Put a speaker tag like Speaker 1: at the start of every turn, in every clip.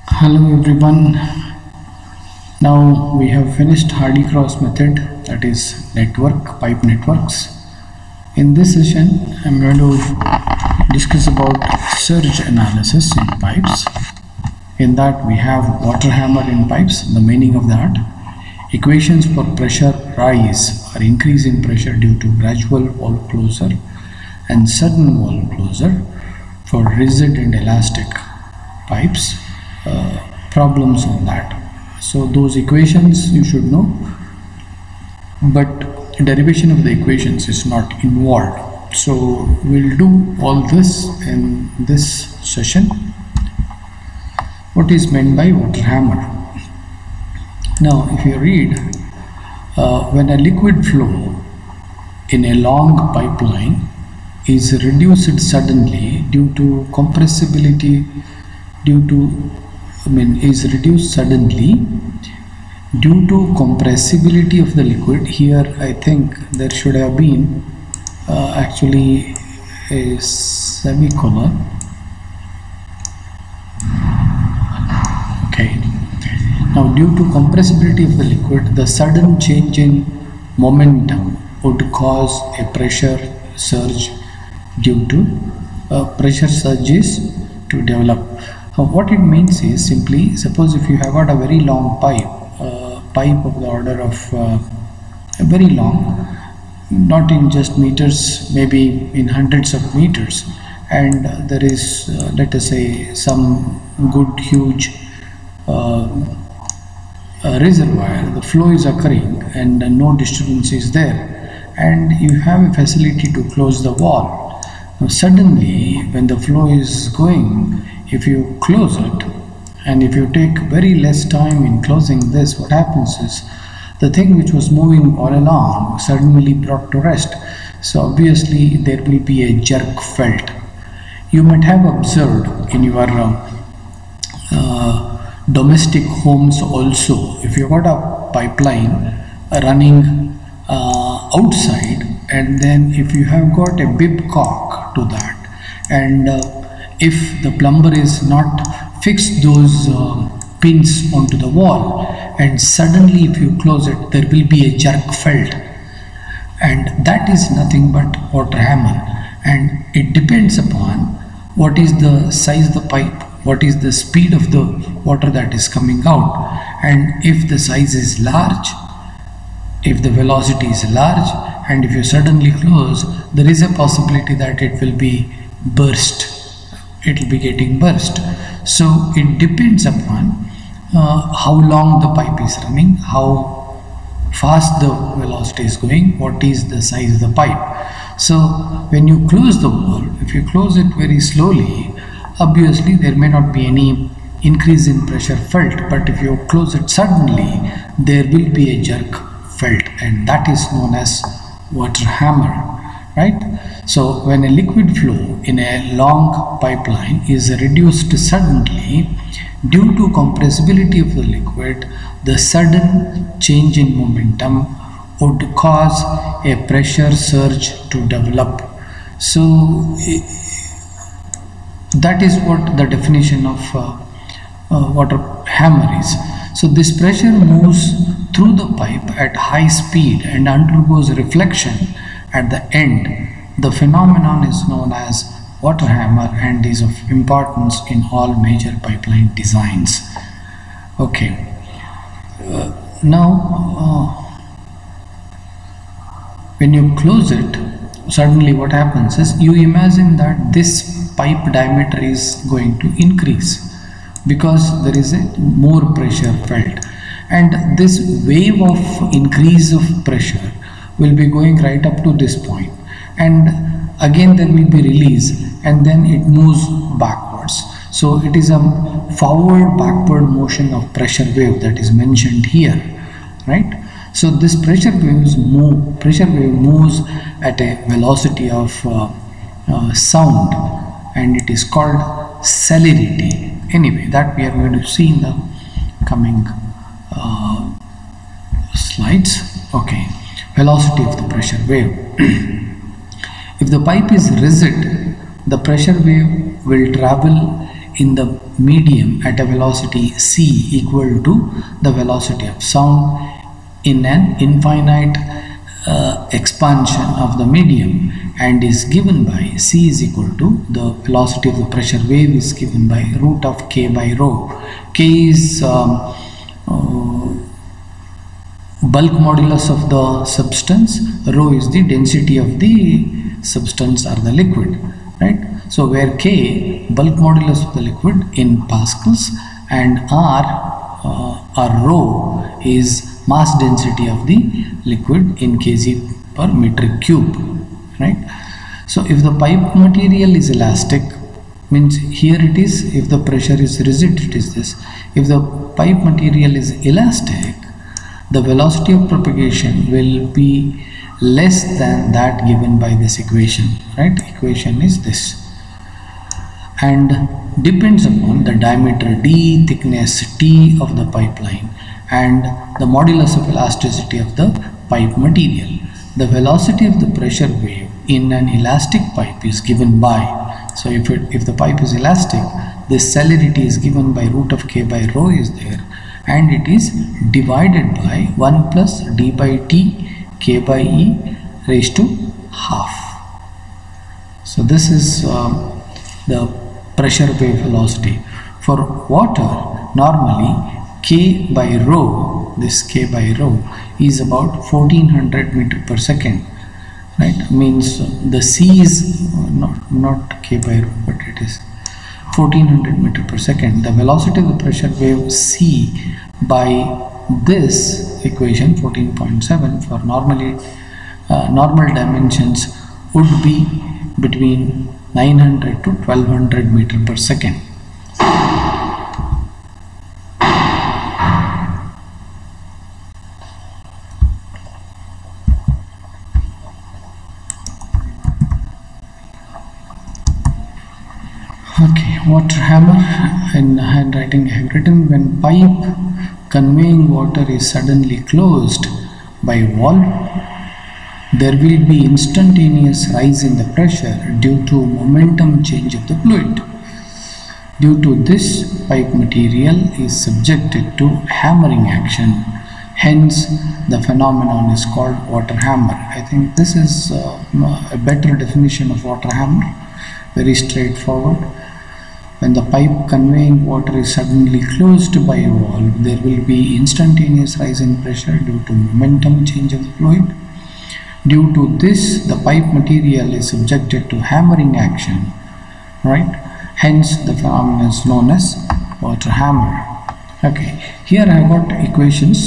Speaker 1: Hello everyone. Now we have finished Hardy-Cross method, that is pipe networks. In this session I'm going to discuss about surge analysis in pipes. In that we have water hammer in pipes, the meaning of that, equations for pressure rise or increase in pressure due to gradual valve closure and sudden valve closure for rigid and elastic pipes, problems on that. So those equations you should know, but derivation of the equations is not involved. So we'll do all this in this session. What is meant by water hammer? Now if you read, when a liquid flow in a long pipeline is reduced suddenly due to compressibility is reduced suddenly due to compressibility of the liquid. Here I think there should have been actually a semicolon. Okay. Now due to compressibility of the liquid, the sudden change in momentum would cause a pressure surge due to pressure surges to develop. What it means is simply, suppose if you have got a very long pipe of the order of very long, not in just meters, maybe in hundreds of meters, and there is let us say some good huge reservoir, the flow is occurring and no disturbance is there, and you have a facility to close the valve. Now suddenly when the flow is going, if you close it and if you take very less time in closing this, what happens is the thing which was moving all along suddenly brought to rest. So obviously there will be a jerk felt. You might have observed in your domestic homes also, if you got a pipeline running outside, and then if you have got a bib cock to that, and if the plumber is not fixed those pins onto the wall, and suddenly if you close it, there will be a jerk felt, and that is nothing but water hammer. And it depends upon what is the size of the pipe, what is the speed of the water that is coming out, and if the size is large, if the velocity is large, and if you suddenly close, there is a possibility that it will be burst. It will be getting burst. So it depends upon how long the pipe is running, how fast the velocity is going, what is the size of the pipe. So when you close the valve, if you close it very slowly, obviously there may not be any increase in pressure felt, but if you close it suddenly, there will be a jerk felt, and that is known as water hammer, right? So when a liquid flow in a long pipeline is reduced suddenly due to compressibility of the liquid, the sudden change in momentum would cause a pressure surge to develop. So that is what the definition of water hammer is. So this pressure moves through the pipe at high speed and undergoes reflection at the end. The phenomenon is known as water hammer and is of importance in all major pipeline designs. Okay. Now when you close it, suddenly what happens is, you imagine that this pipe diameter is going to increase because there is a more pressure felt, and this wave of increase of pressure will be going right up to this point, and again there will be release, and then it moves backwards. So it is a forward backward motion of pressure wave that is mentioned here, right? So this pressure wave moves at a velocity of sound, and it is called celerity. Anyway, that we are going to see in the coming slides. Okay, velocity of the pressure wave. If the pipe is rigid, the pressure wave will travel in the medium at a velocity c equal to the velocity of sound in an infinite expansion of the medium, and is given by c is equal to the velocity of the pressure wave is given by root of k by rho. K is bulk modulus of the substance, rho is the density of the substance or the liquid, right? So where k bulk modulus of the liquid in pascals and r or rho is mass density of the liquid in kg per metric cube, right? So if the pipe material is elastic, means here it is, if the pressure is rigid it is this. If the pipe material is elastic, the velocity of propagation will be less than that given by this equation, right? Equation is this, and depends upon the diameter d, thickness t of the pipeline, and the modulus of elasticity of the pipe material. The velocity of the pressure wave in an elastic pipe is given by, so if the pipe is elastic, this celerity is given by root of k by rho is there, and it is divided by 1 plus d by t k by e raised to half. So this is the pressure wave velocity. For water, normally k by rho, this k by rho is about 1400 meter per second, right? Means the c is not k by rho, but it is 1400 meter per second. The velocity of the pressure wave c by this equation 14.7 for normal dimensions would be between 900 to 1200 meter per second. Okay, water hammer. In handwriting I have written, when pipe conveying water is suddenly closed by valve, there will be instantaneous rise in the pressure due to momentum change of the fluid. Due to this, pipe material is subjected to hammering action. Hence, the phenomenon is called water hammer. I think this is a better definition of water hammer. Very straightforward. When the pipe conveying water is suddenly closed by a valve, there will be instantaneous rise in pressure due to momentum change of the fluid. Due to this, the pipe material is subjected to hammering action, right? Hence, the phenomenon is known as water hammer. Okay, here I have got equations.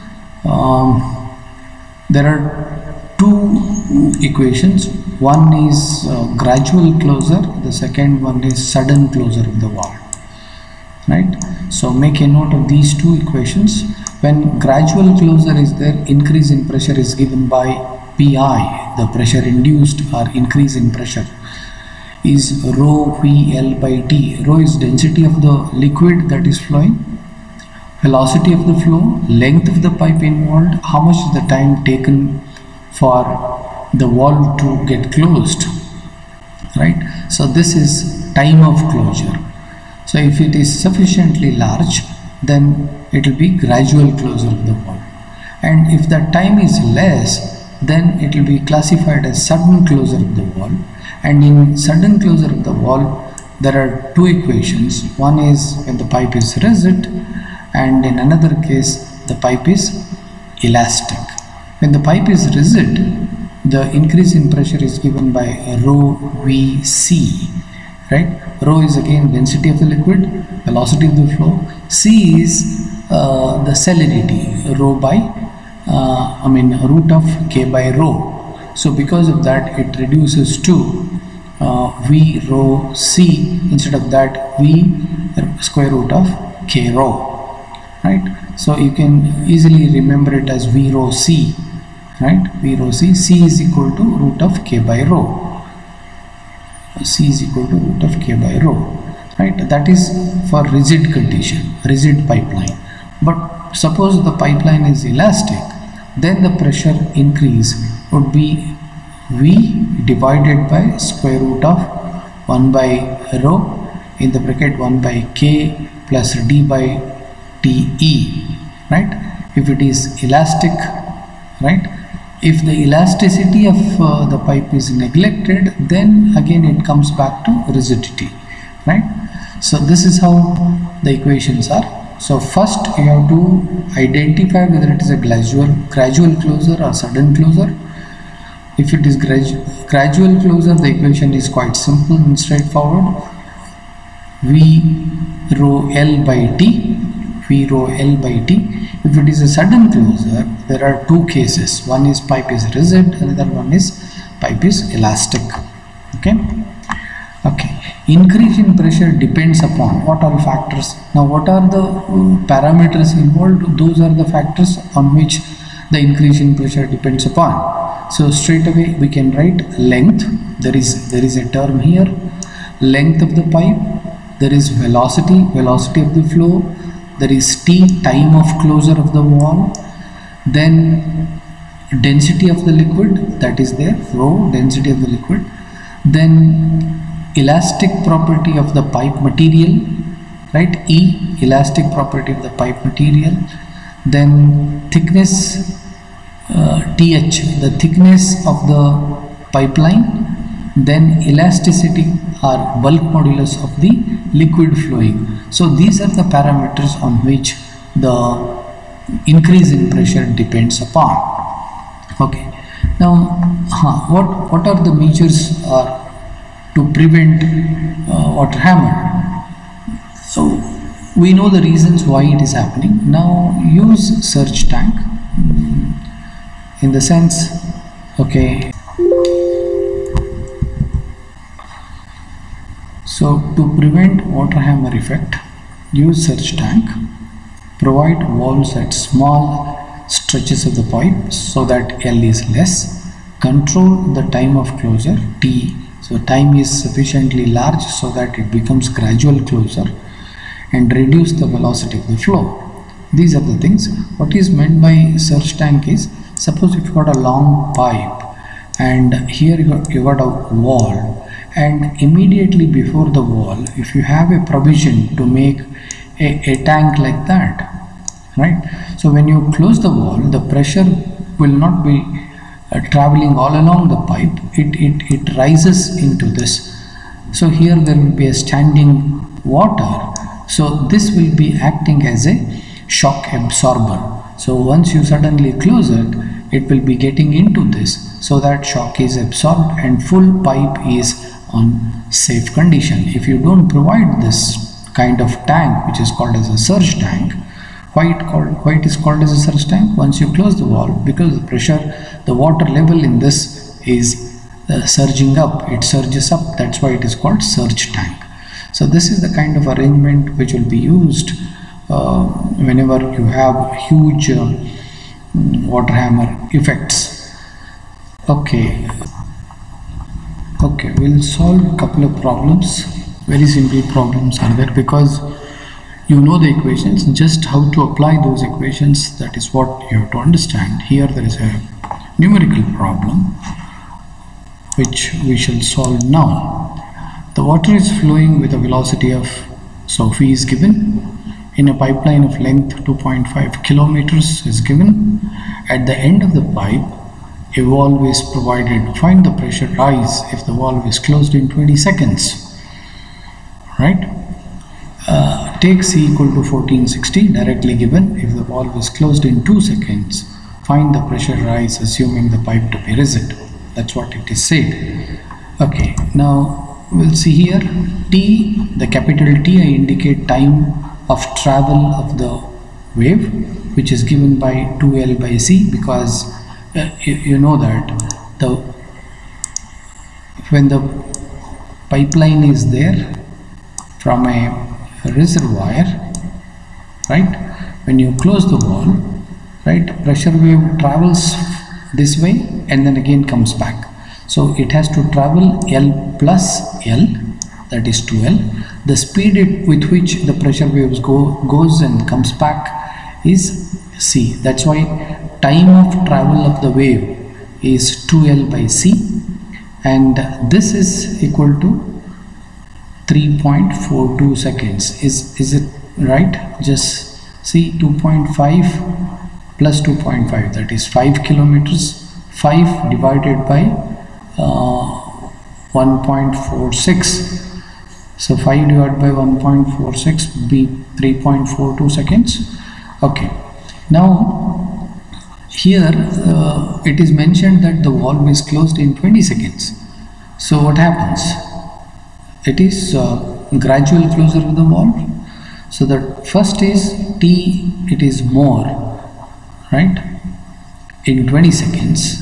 Speaker 1: There are two equations. One is gradual closure, the second one is sudden closure of the valve, right? So make a note of these two equations. When gradual closure is there, increase in pressure is given by Pi, the pressure induced or increase in pressure is rho VL by T. Rho is density of the liquid that is flowing, velocity of the flow, length of the pipe involved, how much is the time taken for the valve to get closed, right? So this is time of closure. So if it is sufficiently large, then it will be gradual closure of the valve, and if the time is less, then it will be classified as sudden closure of the valve. And in sudden closure of the valve, there are two equations. One is when the pipe is rigid, and in another case the pipe is elastic. When the pipe is rigid, the increase in pressure is given by rho Vc, right? Rho is again density of the liquid, velocity of the flow. C is the celerity, rho by root of k by rho. So because of that, it reduces to V rho C, instead of that V square root of k rho, right? So you can easily remember it as V rho C, right? V rho C. C is equal to root of k by rho. C is equal to root of k by rho, right? That is for rigid condition, rigid pipeline. But suppose the pipeline is elastic, then the pressure increase would be V divided by square root of 1 by rho in the bracket 1 by k plus d by te, right? If it is elastic, right? If the elasticity of the pipe is neglected, then again it comes back to rigidity, right? So this is how the equations are. So first you have to identify whether it is a gradual closure or sudden closure. If it is gradual closure, the equation is quite simple and straightforward. V rho L by T, V rho L by T. If it is a sudden closure, there are two cases. One is pipe is rigid, another one is pipe is elastic. Okay. Increase in pressure depends upon what all factors. Now what are the parameters involved? Those are the factors on which the increase in pressure depends upon. So straight away we can write length. There is a term here, length of the pipe. There is velocity of the flow. There is T, time of closure of the wall. Then density of the liquid, that is there, rho, density of the liquid. Then elastic property of the pipe material, right? E, elastic property of the pipe material. Then thickness, TH, the thickness of the pipeline. Then elasticity or bulk modulus of the liquid flowing. So these are the parameters on which the increase in pressure depends upon. Okay. Now, what are the measures to prevent water hammer? So we know the reasons why it is happening. Now use surge tank in the sense, okay. So to prevent water hammer effect, use surge tank. Provide valves at small stretches of the pipe so that L is less. Control the time of closure, T. So time is sufficiently large so that it becomes gradual closure, and reduce the velocity of the flow. These are the things. What is meant by surge tank is, suppose if you got a long pipe and here you got a wall, and immediately before the wall, if you have a provision to make a tank like that, right? So when you close the wall, the pressure will not be traveling all along the pipe. It rises into this. So here there will be a standing water. So this will be acting as a shock absorber. So once you suddenly close it, it will be getting into this, so that shock is absorbed and full pipe is on safe condition. If you don't provide this kind of tank, which is called as a surge tank, why it is called as a surge tank? Once you close the valve, because the pressure, the water level in this is surging up, it surges up, that's why it is called surge tank. So this is the kind of arrangement which will be used whenever you have huge water hammer effects. Okay, we'll solve a couple of problems. Very simple problems are there, because you know the equations, just how to apply those equations, that is what you have to understand. Here there is a numerical problem which we shall solve now. The water is flowing with a velocity of, so V is given, in a pipeline of length 2.5 kilometers is given. At the end of the pipe, a valve is provided. Find the pressure rise if the valve is closed in 20 seconds, right? Take C equal to 1460, directly given. If the valve is closed in 2 seconds, find the pressure rise assuming the pipe to be rigid. That's what it is said. Okay, now we'll see here T, the capital T, I indicate time of travel of the wave, which is given by 2L by C, because you know that when the pipeline is there from a reservoir, right, when you close the valve, right, pressure wave travels this way and then again comes back. So it has to travel L plus L, that is 2L. The speed with which the pressure waves goes and comes back is C. That's why time of travel of the wave is 2L by C, and this is equal to 3.42 seconds. Is it right? Just see, 2.5 plus 2.5, that is 5 kilometers. 5 divided by 1.46. So 5 divided by 1.46 be 3.42 seconds. Okay. Now here it is mentioned that the valve is closed in 20 seconds. So what happens? It is gradual closure of the valve. So the first is T, it is more, right? In 20 seconds.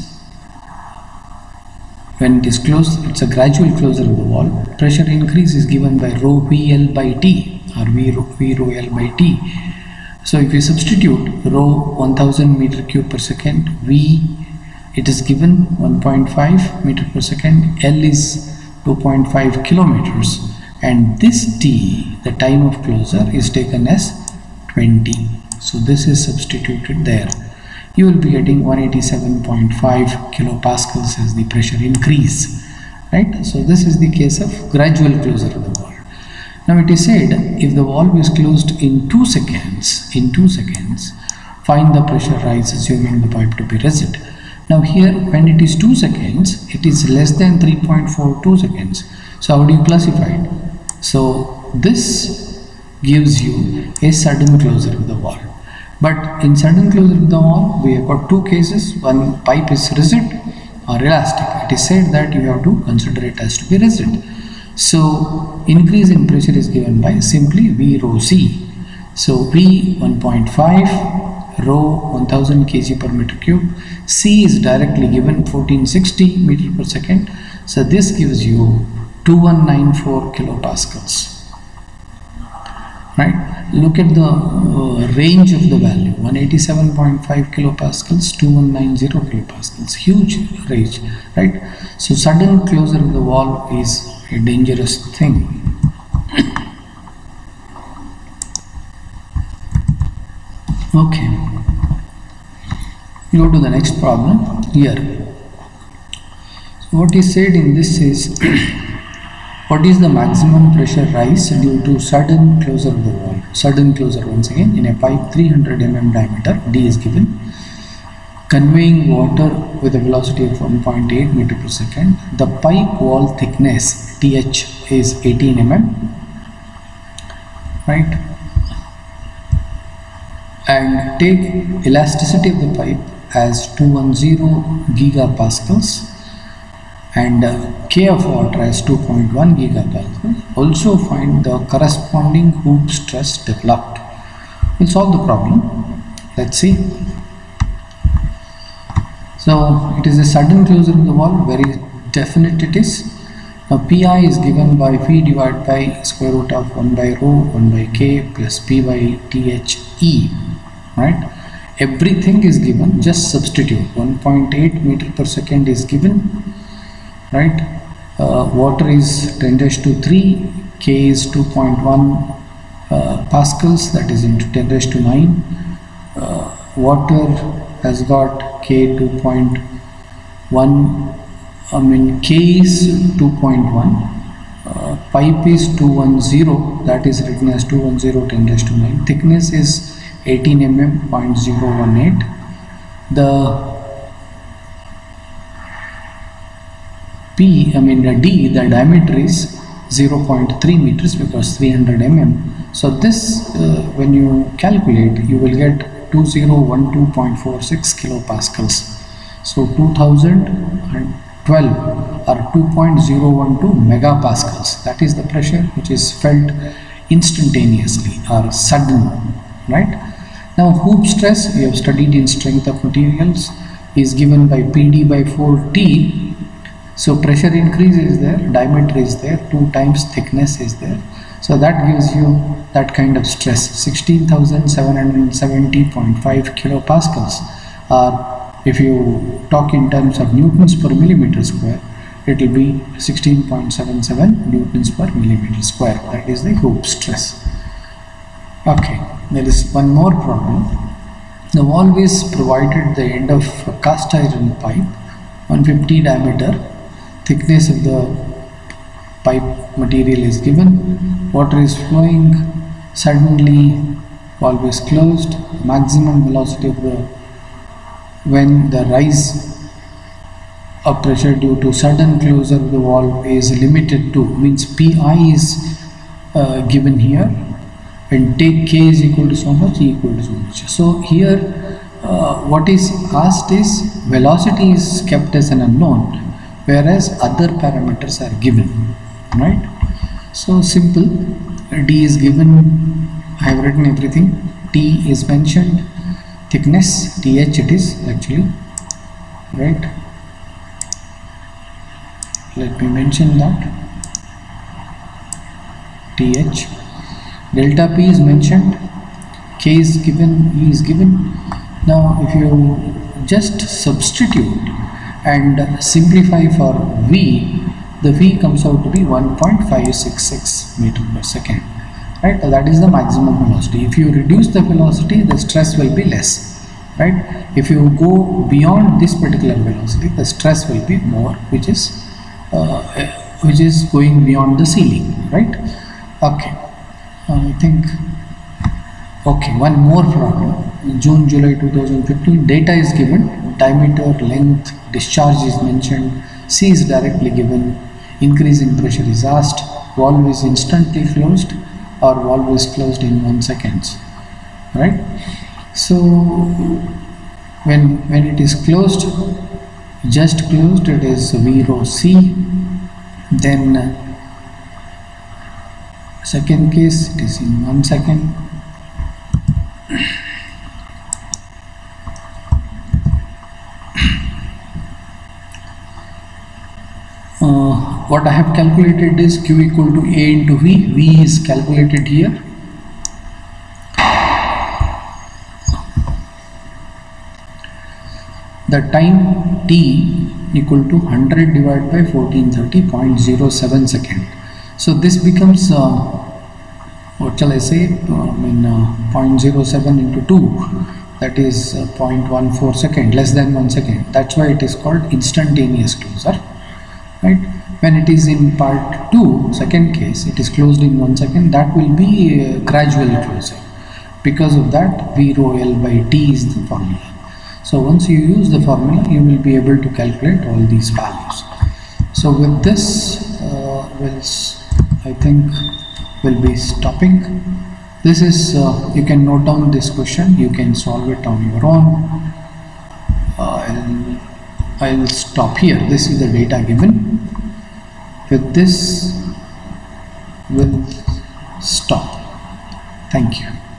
Speaker 1: When it is closed, it's a gradual closure of the valve. Pressure increase is given by rho VL by T, or V rho L by T. So if you substitute rho 1000 meter cube per second, V it is given 1.5 meter per second, L is 2.5 kilometers, and this T, the time of closure, is taken as 20. So this is substituted there. You will be getting 187.5 kilopascals as the pressure increase, right? So this is the case of gradual closure of the valve. Now it is said, if the valve is closed in 2 seconds, find the pressure rise assuming the pipe to be rigid. Now here, when it is 2 seconds, it is less than 3.42 seconds. So how do you classify it? So this gives you a sudden closure of the valve. But in sudden closure of the valve, we have got 2 cases. One, pipe is rigid or elastic. It is said that you have to consider it as to be rigid. So increase in pressure is given by simply V rho C. So V 1.5, rho 1000 kg per meter cube, C is directly given 1460 meter per second. So this gives you 2194 kilopascals. Right? Look at the range of the value, 187.5 kilopascals, 2190 kilopascals, huge range, right? So sudden closure of the valve is a dangerous thing. Okay, go to the next problem here. So what is said in this is what is the maximum pressure rise due to sudden closure of the valve? Sudden closure, once again, in a pipe 300 mm diameter, D is given, conveying water with a velocity of 1.8 meter per second. The pipe wall thickness TH is 18 mm, right? And take elasticity of the pipe as 210 gigapascals and K of water as 2.1 gigapascal. Also find the corresponding hoop stress developed. We'll solve the problem. Let's see. So it is a sudden closure of the valve, very definite it is. Now Pi is given by V divided by square root of 1 by rho 1 by K plus P by THE, right? Everything is given, just substitute. 1.8 meter per second is given, right? Water is 10 raised to 3, K is 2.1 pascals, that is into 10 raised to 9. Water has got K 2.1, K is 2.1, pipe is 210, that is written as 210 10 raised to 9. Thickness is 18 mm 0.018. The D, the diameter is 0.3 meters because 300 mm. So this, when you calculate, you will get 2012.46 kilopascals. So 2012 or 2.012 megapascals. That is the pressure which is felt instantaneously or sudden, right? Now hoop stress, we have studied in strength of materials, is given by PD by 4T. So pressure increase is there, diameter is there, 2 times thickness is there. So that gives you that kind of stress, 16,770.5 kilopascals. Or if you talk in terms of newtons per millimeter square, it will be 16.77 newtons per millimeter square. That is the hoop stress. Okay, there is one more problem. The valve is provided at the end of a cast iron pipe, 150 diameter, thickness of the pipe material is given, water is flowing, suddenly valve is closed, maximum velocity of the when the rise of pressure due to sudden closure of the valve is limited to, means Pi is given here, and take K is equal to so much, E equal to so much. So here what is asked is velocity is kept as an unknown, whereas other parameters are given, right? So simple, D is given, I have written everything, T is mentioned, thickness, TH it is actually, right? Let me mention that, TH, delta P is mentioned, K is given, E is given. Now if you just substitute and simplify for V, the V comes out to be 1.566 meter per second, right? That is the maximum velocity. If you reduce the velocity, the stress will be less, right? If you go beyond this particular velocity, the stress will be more, which is going beyond the ceiling, right? Okay, I think, okay, one more problem. June, July 2015, data is given, diameter, length, discharge is mentioned, C is directly given, increase in pressure is asked, valve is instantly closed or valve is closed in 1 second, right? So when it is closed, just closed, it is V rho C. Then second case, it is in 1 second. What I have calculated is Q equal to A into V. V is calculated here. The time T equal to 100 divided by 1430.07 second. So this becomes what shall I say, 0.07 into 2, that is 0.14 second, less than 1 second. That's why it is called instantaneous closure, right? When it is in part 2, second case, it is closed in 1 second, that will be gradual closure. Because of that, V rho L by T is the formula. So once you use the formula, you will be able to calculate all these values. So with this, I think we'll be stopping. This is, you can note down this question, you can solve it on your own. I'll stop here. This is the data given. With this, we'll stop. Thank you.